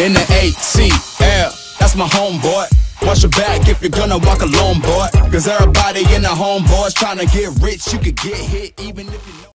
in the ATL. That's my homeboy. Watch your back if you're gonna walk alone, boy. Cause everybody in the homeboys tryna get rich. You could get hit even if you know